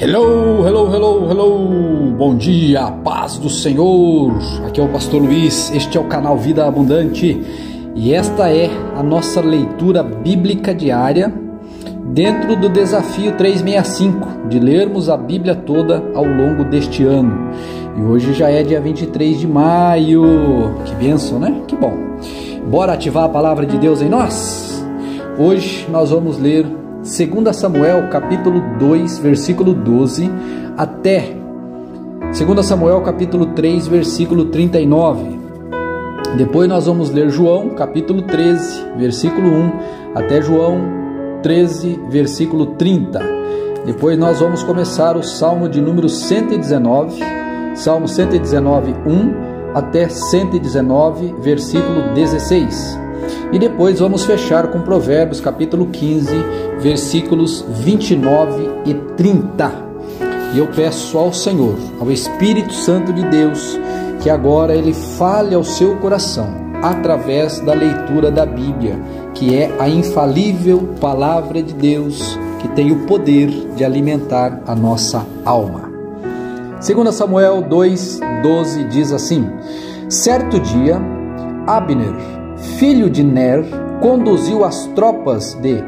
Hello, hello, hello, hello! Bom dia, paz do Senhor! Aqui é o Pastor Luiz, este é o canal Vida Abundante e esta é a nossa leitura bíblica diária dentro do desafio 365 de lermos a Bíblia toda ao longo deste ano. E hoje já é dia 23 de maio, que bênção, né? Que bom! Bora ativar a palavra de Deus em nós? Hoje nós vamos ler 2 Samuel capítulo 2, versículo 12, até 2 Samuel capítulo 3, versículo 39. Depois nós vamos ler João capítulo 13, versículo 1, até João 13, versículo 30. Depois nós vamos começar o Salmo de número 119, Salmo 119, 1, até 119, versículo 16. E depois vamos fechar com Provérbios capítulo 15, versículos 29 e 30. E eu peço ao Senhor, ao Espírito Santo de Deus, que agora Ele fale ao seu coração, através da leitura da Bíblia, que é a infalível Palavra de Deus, que tem o poder de alimentar a nossa alma. 2 Samuel 2:12 diz assim: Certo dia, Abner, filho de Ner, conduziu as tropas de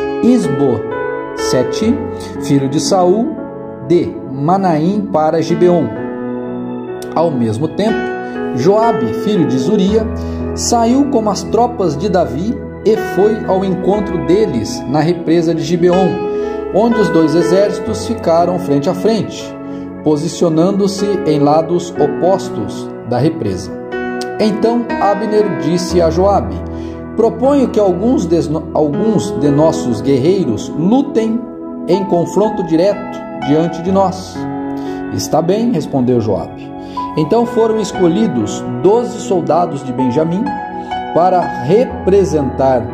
Isbossete, filho de Saul, de Manaim para Gibeon. Ao mesmo tempo, Joabe, filho de Zuria, saiu com as tropas de Davi e foi ao encontro deles na represa de Gibeon, onde os dois exércitos ficaram frente a frente, posicionando-se em lados opostos da represa. Então Abner disse a Joabe: Proponho que alguns de nossos guerreiros lutem em confronto direto diante de nós. Está bem, respondeu Joabe. Então foram escolhidos 12 soldados de Benjamim para representar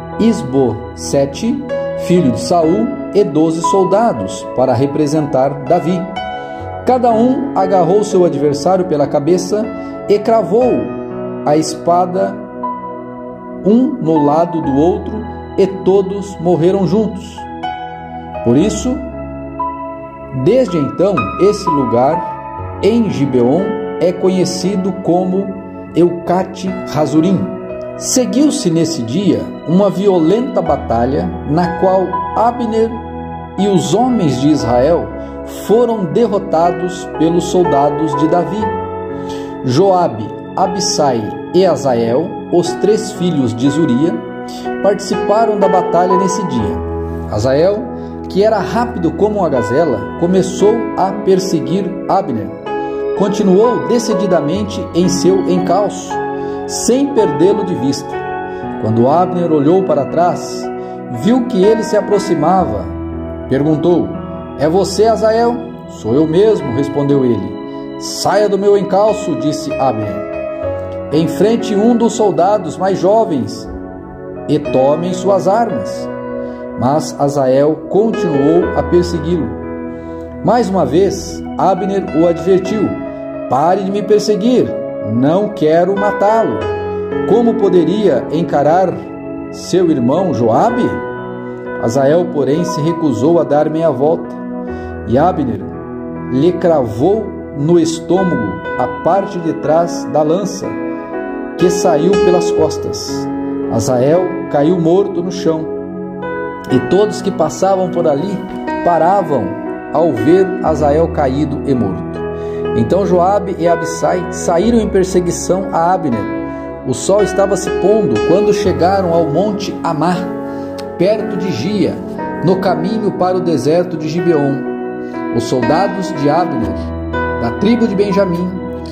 Isbossete, filho de Saul, e 12 soldados para representar Davi. Cada um agarrou seu adversário pela cabeça e cravou a espada um no lado do outro, e todos morreram juntos. Por isso, desde então, esse lugar em Gibeon é conhecido como Eucate Razurim. Seguiu-se nesse dia uma violenta batalha, na qual Abner e os homens de Israel foram derrotados pelos soldados de Davi. Joabe, Abissai e Azael, os 3 filhos de Zuria, participaram da batalha nesse dia. Azael, que era rápido como uma gazela, começou a perseguir Abner. Continuou decididamente em seu encalço, sem perdê-lo de vista. Quando Abner olhou para trás, viu que ele se aproximava. Perguntou: É você, Azael? Sou eu mesmo, respondeu ele. Saia do meu encalço, disse Abner. Enfrente um dos soldados mais jovens e tomem suas armas. Mas Azael continuou a persegui-lo. Mais uma vez, Abner o advertiu: Pare de me perseguir, não quero matá-lo. Como poderia encarar seu irmão Joabe? Azael, porém, se recusou a dar meia volta, e Abner lhe cravou no estômago a parte de trás da lança, que saiu pelas costas. Azael caiu morto no chão, e todos que passavam por ali paravam ao ver Azael caído e morto. Então Joabe e Abissai saíram em perseguição a Abner. O sol estava se pondo quando chegaram ao monte Amá, perto de Gia, no caminho para o deserto de Gibeon. Os soldados de Abner, da tribo de Benjamim,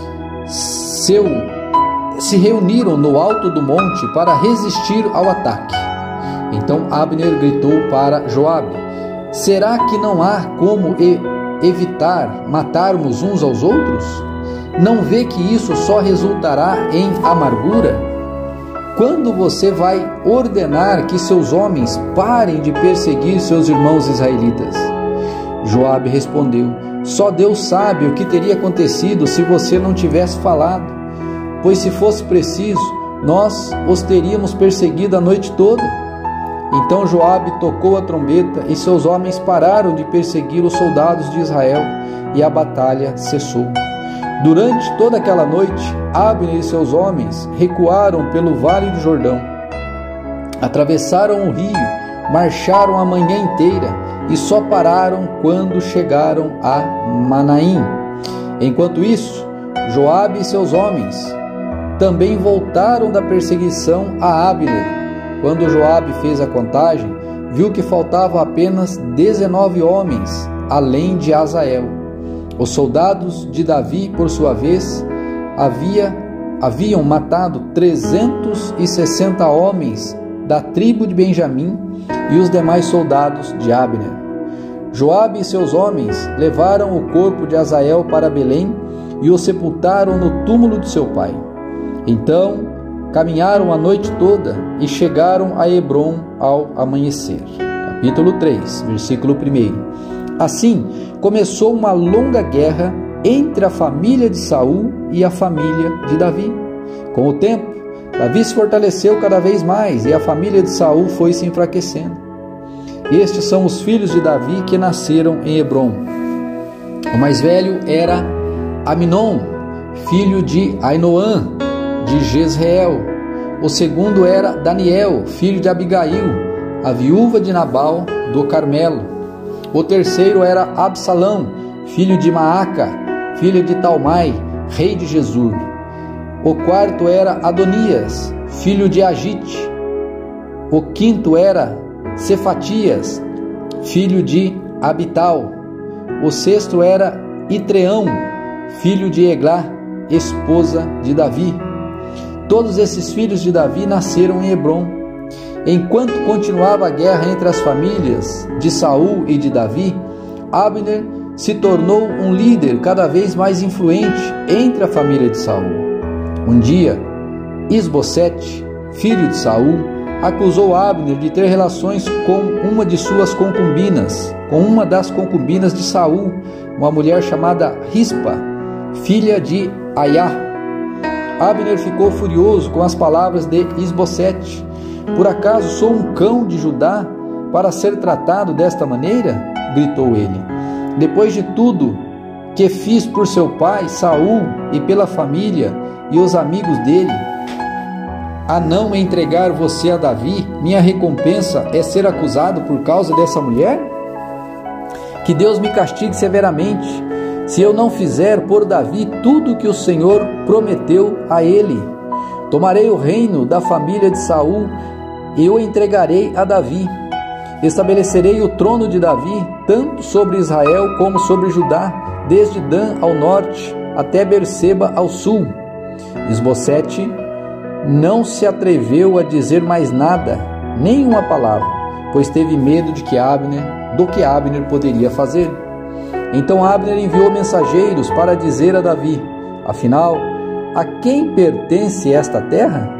se reuniram no alto do monte para resistir ao ataque. Então Abner gritou para Joabe: Será que não há como evitar matarmos uns aos outros? Não vê que isso só resultará em amargura? Quando você vai ordenar que seus homens parem de perseguir seus irmãos israelitas? Joabe respondeu: Só Deus sabe o que teria acontecido se você não tivesse falado. Pois se fosse preciso, nós os teríamos perseguido a noite toda. Então Joabe tocou a trombeta e seus homens pararam de perseguir os soldados de Israel e a batalha cessou. Durante toda aquela noite, Abner e seus homens recuaram pelo vale do Jordão. Atravessaram o rio, marcharam a manhã inteira e só pararam quando chegaram a Manaim. Enquanto isso, Joabe e seus homens também voltaram da perseguição a Abner. Quando Joabe fez a contagem, viu que faltavam apenas 19 homens, além de Azael. Os soldados de Davi, por sua vez, haviam matado 360 homens da tribo de Benjamim e os demais soldados de Abner. Joabe e seus homens levaram o corpo de Azael para Belém e o sepultaram no túmulo de seu pai. Então caminharam a noite toda e chegaram a Hebrom ao amanhecer. Capítulo 3, versículo 1. Assim começou uma longa guerra entre a família de Saul e a família de Davi. Com o tempo, Davi se fortaleceu cada vez mais e a família de Saul foi se enfraquecendo. Estes são os filhos de Davi que nasceram em Hebrom. O mais velho era Aminon, filho de Ainoã, de Jezreel. O segundo era Daniel, filho de Abigail, a viúva de Nabal do Carmelo. O terceiro era Absalão, filho de Maaca, filho de Talmai, rei de Gesur. O quarto era Adonias, filho de Agite. O quinto era Cefatias, filho de Abital. O sexto era Itreão, filho de Eglá, esposa de Davi. Todos esses filhos de Davi nasceram em Hebrom. Enquanto continuava a guerra entre as famílias de Saul e de Davi, Abner se tornou um líder cada vez mais influente entre a família de Saul. Um dia, Isbosete, filho de Saul, acusou Abner de ter relações com uma de suas concubinas, com uma das concubinas de Saul, uma mulher chamada Rispa, filha de Aiá. Abner ficou furioso com as palavras de Isbosete. Por acaso sou um cão de Judá para ser tratado desta maneira? Gritou ele. Depois de tudo que fiz por seu pai Saul e pela família e os amigos dele, a não entregar você a Davi, minha recompensa é ser acusado por causa dessa mulher? Que Deus me castigue severamente, se eu não fizer por Davi tudo o que o Senhor prometeu a ele. Tomarei o reino da família de Saul e o entregarei a Davi. Estabelecerei o trono de Davi tanto sobre Israel como sobre Judá, desde Dan ao norte até Berseba ao sul. Isbosete não se atreveu a dizer mais nada, nem uma palavra, pois teve medo do que Abner poderia fazer. Então Abner enviou mensageiros para dizer a Davi: afinal, a quem pertence esta terra?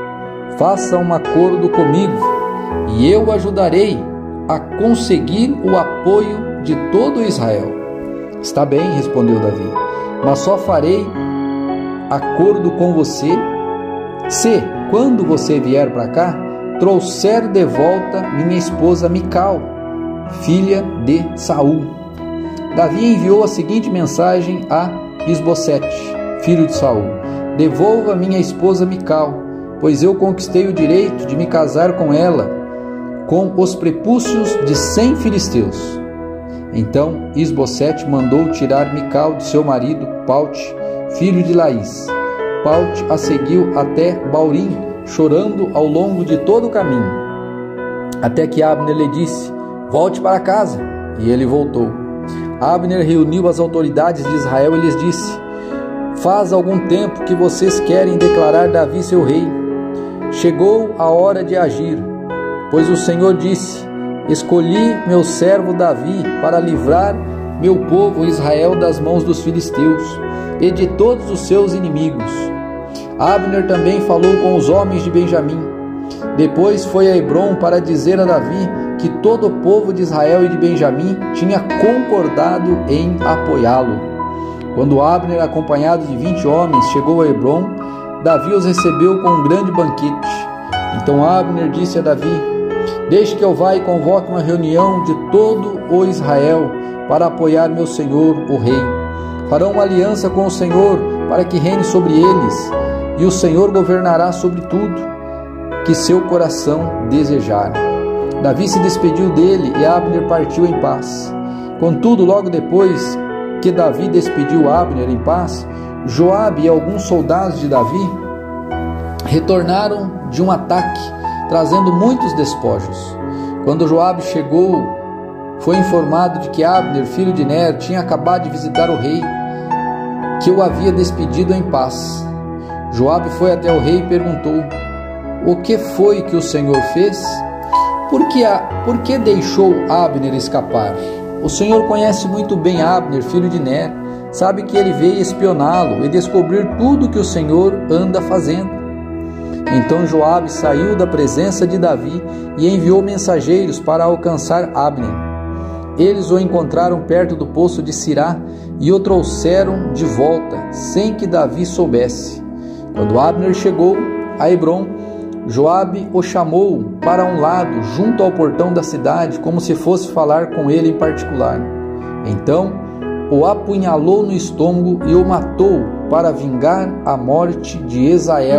Faça um acordo comigo, e eu o ajudarei a conseguir o apoio de todo Israel. Está bem, respondeu Davi, mas só farei acordo com você se, quando você vier para cá, trouxer de volta minha esposa Mical, filha de Saul. Davi enviou a seguinte mensagem a Isbosete, filho de Saul: devolva minha esposa Mical, pois eu conquistei o direito de me casar com ela, com os prepúcios de 100 filisteus. Então Isbosete mandou tirar Mical de seu marido Paute, filho de Laís. Paute a seguiu até Baurim, chorando ao longo de todo o caminho, até que Abner lhe disse: volte para casa. E ele voltou. Abner reuniu as autoridades de Israel e lhes disse: faz algum tempo que vocês querem declarar Davi seu rei. Chegou a hora de agir, pois o Senhor disse: escolhi meu servo Davi para livrar meu povo Israel das mãos dos filisteus e de todos os seus inimigos. Abner também falou com os homens de Benjamim. Depois foi a Hebrom para dizer a Davi que todo o povo de Israel e de Benjamim tinha concordado em apoiá-lo. Quando Abner, acompanhado de 20 homens, chegou a Hebrom, Davi os recebeu com um grande banquete. Então Abner disse a Davi: Deixe que eu vá e convoque uma reunião de todo o Israel para apoiar meu senhor, o rei. Farão uma aliança com o Senhor para que reine sobre eles, e o Senhor governará sobre tudo que seu coração desejar. Davi se despediu dele e Abner partiu em paz. Contudo, logo depois que Davi despediu Abner em paz, Joabe e alguns soldados de Davi retornaram de um ataque, trazendo muitos despojos. Quando Joabe chegou, foi informado de que Abner, filho de Ner, tinha acabado de visitar o rei, que o havia despedido em paz. Joabe foi até o rei e perguntou: o que foi que o Senhor fez? Por que deixou Abner escapar? O Senhor conhece muito bem Abner, filho de Ner, sabe que ele veio espioná-lo e descobrir tudo que o Senhor anda fazendo. Então Joabe saiu da presença de Davi e enviou mensageiros para alcançar Abner. Eles o encontraram perto do poço de Sirá e o trouxeram de volta, sem que Davi soubesse. Quando Abner chegou a Hebrom, Joabe o chamou para um lado, junto ao portão da cidade, como se fosse falar com ele em particular. Então o apunhalou no estômago e o matou para vingar a morte de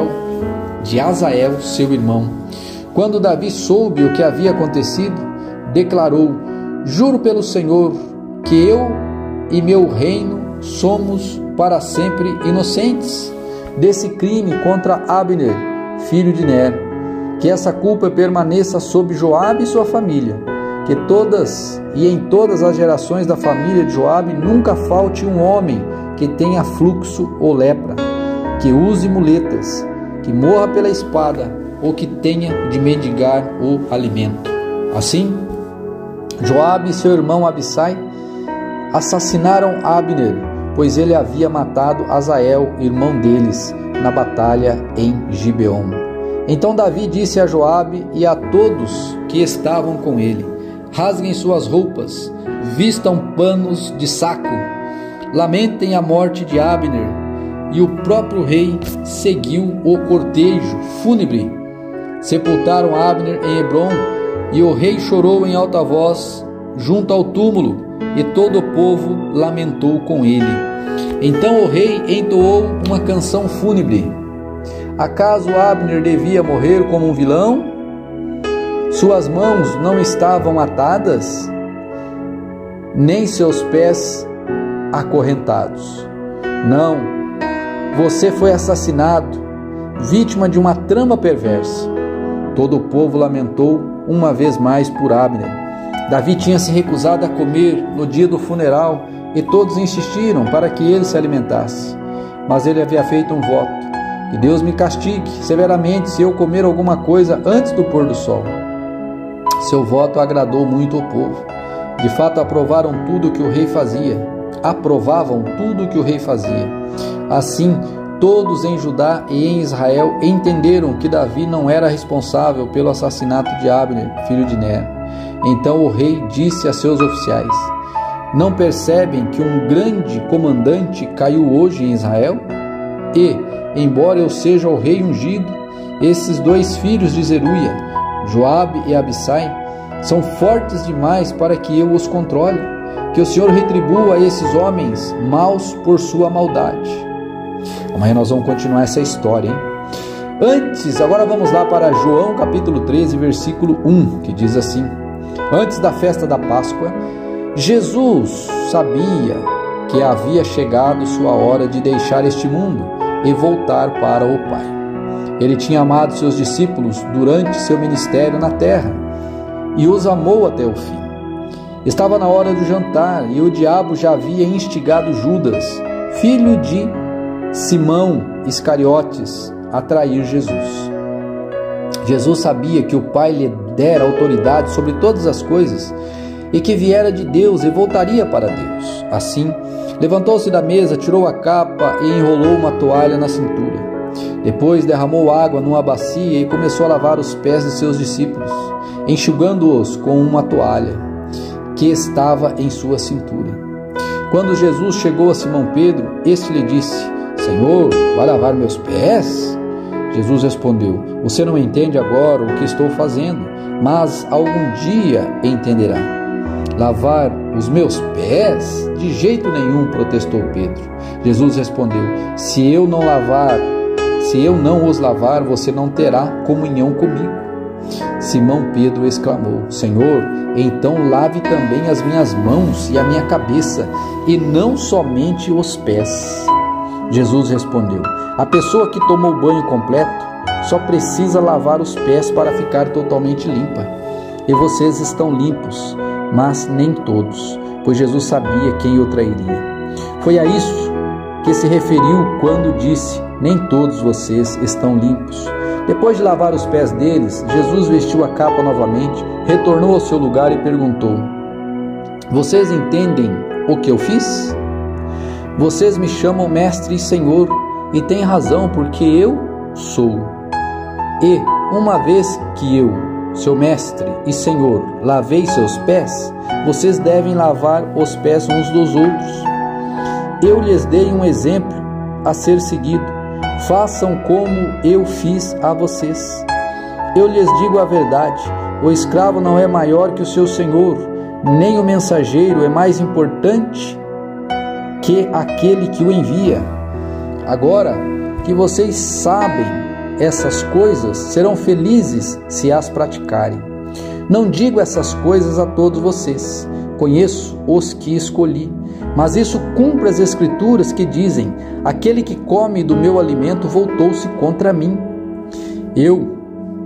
Azael, seu irmão. Quando Davi soube o que havia acontecido, declarou: juro pelo Senhor que eu e meu reino somos para sempre inocentes desse crime contra Abner, filho de Ner. Que essa culpa permaneça sobre Joabe e sua família, que em todas as gerações da família de Joabe nunca falte um homem que tenha fluxo ou lepra, que use muletas, que morra pela espada ou que tenha de mendigar o alimento. Assim, Joabe e seu irmão Abissai assassinaram Abner, pois ele havia matado Azael, irmão deles, na batalha em Gibeon. Então Davi disse a Joabe e a todos que estavam com ele: rasguem suas roupas, vistam panos de saco, lamentem a morte de Abner. E o próprio rei seguiu o cortejo fúnebre. Sepultaram Abner em Hebrom, e o rei chorou em alta voz junto ao túmulo, e todo o povo lamentou com ele. Então o rei entoou uma canção fúnebre. Acaso Abner devia morrer como um vilão? Suas mãos não estavam atadas, nem seus pés acorrentados. Não, você foi assassinado, vítima de uma trama perversa. Todo o povo lamentou uma vez mais por Abner. Davi tinha se recusado a comer no dia do funeral e todos insistiram para que ele se alimentasse. Mas ele havia feito um voto: que Deus me castigue severamente se eu comer alguma coisa antes do pôr do sol. Seu voto agradou muito o povo. De fato, aprovavam tudo o que o rei fazia. Assim, todos em Judá e em Israel entenderam que Davi não era responsável pelo assassinato de Abner, filho de Ner. Então o rei disse a seus oficiais: não percebem que um grande comandante caiu hoje em Israel? E, embora eu seja o rei ungido, esses dois filhos de Zeruia, Joabe e Abissai, são fortes demais para que eu os controle. Que o Senhor retribua a esses homens maus por sua maldade. Amanhã nós vamos continuar essa história, hein? Agora vamos lá para João capítulo 13, versículo 1, que diz assim: antes da festa da Páscoa, Jesus sabia que havia chegado sua hora de deixar este mundo e voltar para o Pai. Ele tinha amado seus discípulos durante seu ministério na terra e os amou até o fim. Estava na hora do jantar e o diabo já havia instigado Judas, filho de Simão Iscariotes, a trair Jesus. Jesus sabia que o Pai lhe dera autoridade sobre todas as coisas e que viera de Deus e voltaria para Deus. Assim, levantou-se da mesa, tirou a capa e enrolou uma toalha na cintura. Depois derramou água numa bacia e começou a lavar os pés de seus discípulos, enxugando-os com uma toalha que estava em sua cintura. Quando Jesus chegou a Simão Pedro, este lhe disse: Senhor, vai lavar meus pés? Jesus respondeu: você não entende agora o que estou fazendo, mas algum dia entenderá. Lavar os meus pés? De jeito nenhum, protestou Pedro. Jesus respondeu: se eu não os lavar, você não terá comunhão comigo. Simão Pedro exclamou: Senhor, então lave também as minhas mãos e a minha cabeça, e não somente os pés. Jesus respondeu: a pessoa que tomou banho completo só precisa lavar os pés para ficar totalmente limpa. E vocês estão limpos, mas nem todos, pois Jesus sabia quem o trairia. Foi a isso que se referiu quando disse: nem todos vocês estão limpos. Depois de lavar os pés deles, Jesus vestiu a capa novamente, retornou ao seu lugar e perguntou: vocês entendem o que eu fiz? Vocês me chamam mestre e senhor, e têm razão, porque eu sou. E, uma vez que eu, seu mestre e senhor, lavei seus pés, vocês devem lavar os pés uns dos outros. Eu lhes dei um exemplo a ser seguido. Façam como eu fiz a vocês. Eu lhes digo a verdade: o escravo não é maior que o seu senhor, nem o mensageiro é mais importante que aquele que o envia. Agora que vocês sabem essas coisas, serão felizes se as praticarem. Não digo essas coisas a todos vocês, conheço os que escolhi, mas isso cumpre as escrituras que dizem: aquele que come do meu alimento voltou-se contra mim. Eu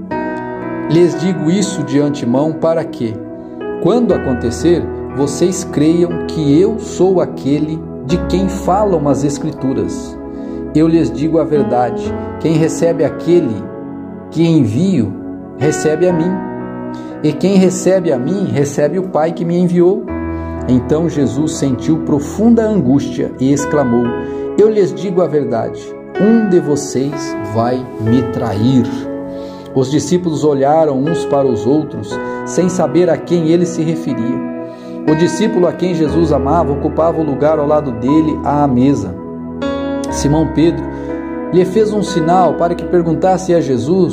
lhes digo isso de antemão para que, quando acontecer, vocês creiam que eu sou aquele de quem falam as escrituras. Eu lhes digo a verdade: quem recebe aquele que envio, recebe a mim. E quem recebe a mim, recebe o Pai que me enviou. Então Jesus sentiu profunda angústia e exclamou: eu lhes digo a verdade, um de vocês vai me trair. Os discípulos olharam uns para os outros, sem saber a quem ele se referia. O discípulo a quem Jesus amava ocupava o lugar ao lado dele à mesa. Simão Pedro lhe fez um sinal para que perguntasse a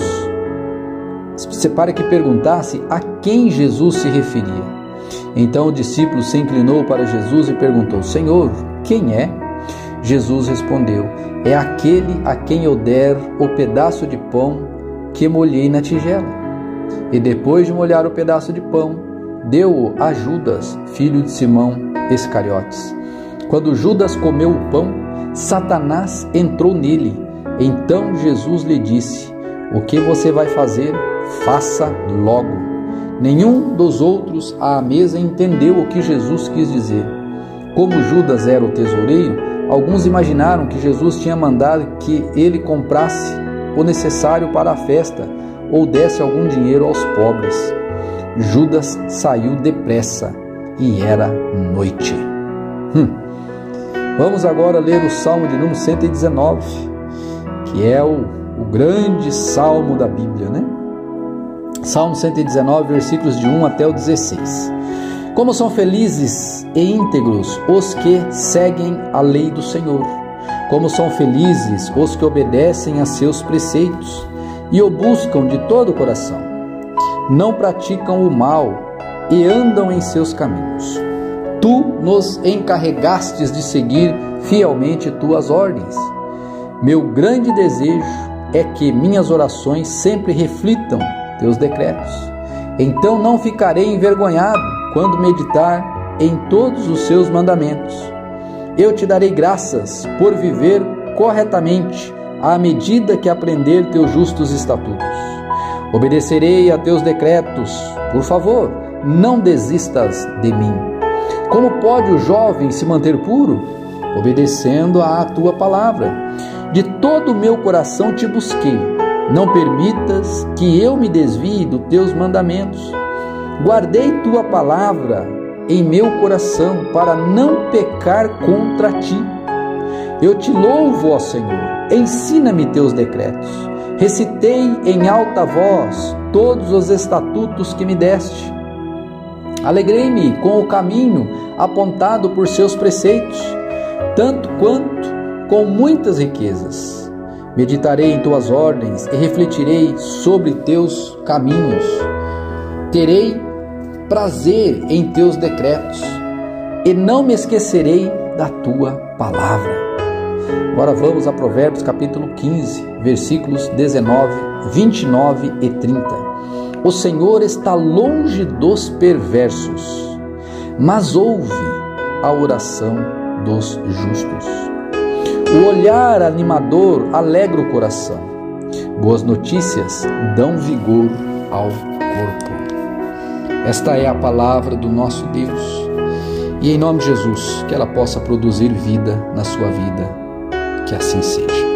quem Jesus se referia. Então o discípulo se inclinou para Jesus e perguntou: Senhor, quem é? Jesus respondeu: é aquele a quem eu der o pedaço de pão que molhei na tigela. E depois de molhar o pedaço de pão, deu-o a Judas, filho de Simão Iscariotes. Quando Judas comeu o pão, Satanás entrou nele. Então Jesus lhe disse: o que você vai fazer, faça logo. Nenhum dos outros à mesa entendeu o que Jesus quis dizer. Como Judas era o tesoureiro, alguns imaginaram que Jesus tinha mandado que ele comprasse o necessário para a festa ou desse algum dinheiro aos pobres. Judas saiu depressa e era noite. Vamos agora ler o Salmo de número 119, que é o grande salmo da Bíblia, né? Salmo 119, versículos de 1 até o 16. Como são felizes e íntegros os que seguem a lei do Senhor. Como são felizes os que obedecem a seus preceitos e o buscam de todo o coração. Não praticam o mal e andam em seus caminhos. Tu nos encarregastes de seguir fielmente tuas ordens. Meu grande desejo é que minhas orações sempre reflitam teus decretos. Então não ficarei envergonhado quando meditar em todos os seus mandamentos. Eu te darei graças por viver corretamente à medida que aprender teus justos estatutos. Obedecerei a teus decretos. Por favor, não desistas de mim. Como pode o jovem se manter puro? Obedecendo à tua palavra. De todo o meu coração te busquei. Não permitas que eu me desvie dos teus mandamentos. Guardei tua palavra em meu coração para não pecar contra ti. Eu te louvo, ó Senhor, ensina-me teus decretos. Recitei em alta voz todos os estatutos que me deste. Alegrei-me com o caminho apontado por seus preceitos, tanto quanto com muitas riquezas. Meditarei em tuas ordens e refletirei sobre teus caminhos. Terei prazer em teus decretos e não me esquecerei da tua palavra. Agora vamos a Provérbios capítulo 15, versículos 19, 29 e 30. O Senhor está longe dos perversos, mas ouve a oração dos justos. O olhar animador alegra o coração. Boas notícias dão vigor ao corpo. Esta é a palavra do nosso Deus. E em nome de Jesus, que ela possa produzir vida na sua vida. Que assim seja.